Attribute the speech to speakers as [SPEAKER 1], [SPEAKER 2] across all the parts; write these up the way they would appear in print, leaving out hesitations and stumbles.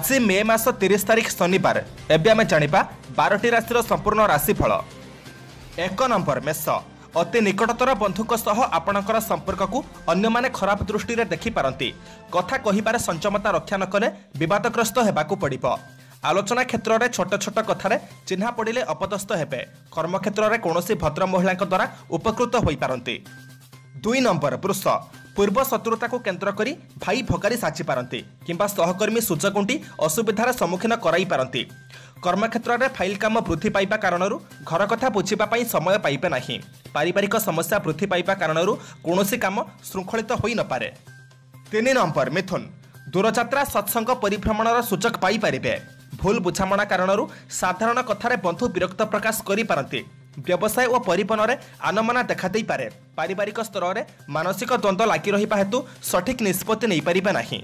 [SPEAKER 1] आज मे मास 30 तारिख शनिवार। एबे आमे जानिबा 12टी राशि संपूर्ण राशिफल। 1 नंबर मेष। अति निकटतर बंधुक सह आपणकर संपर्क को अन्य माने खराब दृष्टि रे देखि पारंती। कथा कहिबार संचमता रक्षा नकले विवादग्रस्त हेबाकू पड़िबो। आलोचना क्षेत्र में छोट छोट कथार चिन्हा पड़े अपदस्थ हेबे। कर्म क्षेत्र में कौन भद्र महिला द्वारा उपकृत हो पारती। 2 नंबर वृष। पूर्व शत्रुता को केन्द्र करी भाई भगारी साची पारती किंबा सहकर्मी सूचकुंटी असुविधार सम्मुखीन कराई पारती। कर्म क्षेत्र में फाइल काम वृद्धि पाइबा कारण घर कथा बुझापी समय पाइबे नहीं। पारिवारिक समस्या वृद्धि पाइबा कारण कौन काम श्रृंखलित हो न पारे। 3 नंबर मिथुन। दूरयात्रा सत्संग परिभ्रमणर सूचक पाई पारिबे। भूल बुझामणा कारण साधारण कथार बंधु विरक्त प्रकाश करि पारती। व्यवसाय और परिवहन में आनमना देखा दे पारे। पारिवारिक स्तर में मानसिक द्वंद्व लगी रहा हेतु सठिक निष्पत्ति नहीं पारिबे नहीं।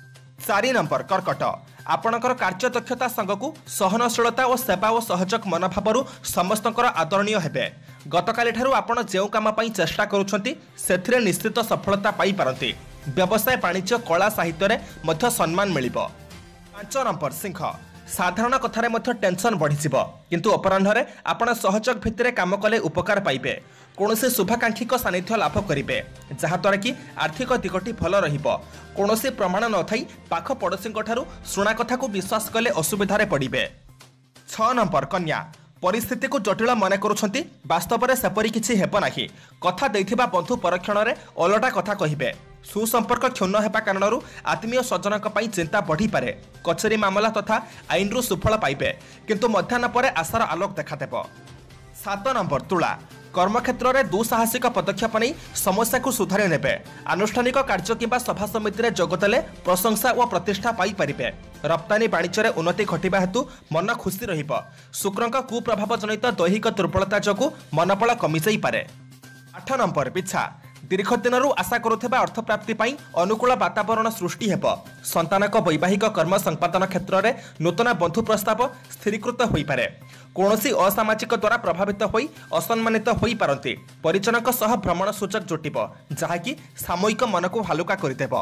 [SPEAKER 1] 4 नंबर कर्कट। आपणकर कार्य दक्षता संगकू सहनशीलता और सेवा और सहयोग मनोभाव समस्तकर आदरणीय हेबे। गतकाली ठारू आपण जेउ काम पई चेष्टा करूछंती सेथिरे निश्चित सफलता पाई पारंती। व्यवसाय वाणिज्य कला साहित्य रे मध्य सम्मान मिलिबो। 5 नंबर सिंह। साधारण कथार मध्य टेंशन बढ़ी किंतु अपराह्न आपण सहयोग भित्तिरे काम कले उपकार पाइबे। कौन से शुभाकांक्षी सानिध्य लाभ करेंगे जहाद्वारा कि आर्थिक दिगटी भल रहिबो। कौन से प्रमाण न थाई पाख पड़ोशी शुणा कथा को विश्वास कले असुविधारे पड़िबे। 6 नंबर कन्या। परिस्थिति को जटिल मन करुछंती वास्तव में सेपरी किछि हेब नाही। कथा देथिबा बंधु परक्षण रे ओलटा कथा कहिबे। सुसंपर्क क्षुण्ण हेबा कारण आत्मीय स्वजनक पई चिंता बढ़ी पारे। कचेरी मामला तथा आईन रु सुफल पाइबे किंतु मध्याह्न परे आशार आलोक देखा देबो। 7 नंबर तुला। कर्मक्षेत्र में दुसाहसिक पदक्षेप नहीं समस्या को सुधारी नेबे। आनुष्ठानिक कार्य किंबा सभा समिति में जोगदेले प्रशंसा और प्रतिष्ठा पाई परिबे। रप्तानी वाणिज्य उन्नति घटिबा हेतु मन खुशी रहिबो। शुक्रक कुप्रभाव जनित दैहिक दुर्बलता जोगु मनबल कमी जाई पारे। 8 नंबर बिछा। दीर्घ दिन आशा करुवा अर्थ प्राप्ति पाई अनुकूल वातावरण सृष्टि हेब। संतानक वैवाहिक कर्म संपादन क्षेत्र में नूतन बंधु प्रस्ताव स्थिरीकृत हो पारे। कौन असामाजिक द्वारा प्रभावित होई असम्मानित होई पारंती। परिजनक सह भ्रमण सूचक जुटिब जहाँकि सामयिक मन को हालुका करदेब।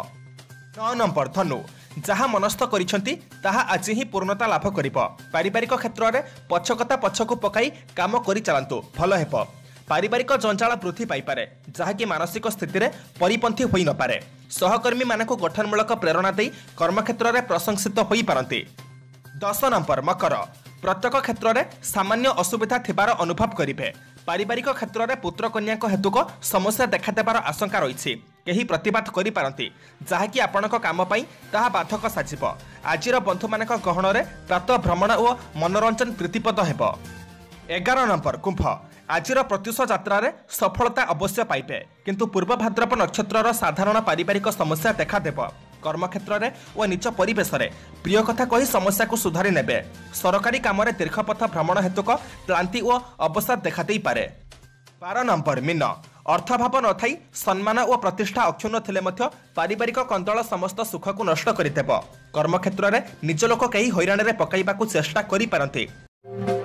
[SPEAKER 1] 9 नंबर धनु। जहाँ मनस्थ करिसेंती ताहा आज ही पूर्णता लाभ करिबो। पारिवारिक क्षेत्र में पछकता पछकु पकाई काम करि चलंतु भल हेब। पारिवारिक जंजाल वृद्धि पाइपारे जहाँकि मानसिक स्थिति में परिपंथी होई न पारे। सहकर्मी मानक गठनमूलक प्रेरणा दे कर्मक्षेत्र में प्रशंसित होई पारंती। 10 नंबर मकर। प्रत्येक क्षेत्र में सामान्य असुविधा थिबार अनुभव करिबे। पारिवारिक क्षेत्र में पुत्र कन्या हेतुक समस्या देखा देबार आशंका रही। केही प्रतिवाद करि पारंती जहाँकि आपणक काम पई ताहा बाधक साजिब। आजिर बंधु मानक गहन में प्रातः भ्रमण और मनोरंजन प्रीतिपद हेब। 11 नंबर कुंभ। आजिर प्रत्युष यात्रा सफलता अवश्य पाइबे किंतु पूर्व भाद्रप नक्षत्र साधारण पारिवारिक समस्या देखा देब। कर्मक्षेत्र में और निज परिवेश में प्रिय कथा कही समस्या को सुधारी नेबे। सरकारी काम में दीर्घपथ भ्रमण हेतुक क्लांति और अवसाद देखा दे पारे। 12 नंबर मीन। अर्थाभाव न थाई सम्मान और प्रतिष्ठा अक्षुण्ण थिले मध्य पारिवारिक कंदल समस्त सुख को नष्ट करिदेब। कर्मक्षेत्र में निज लोक कई हैरान रे पकाइबाकू चेष्टा करि पारंती।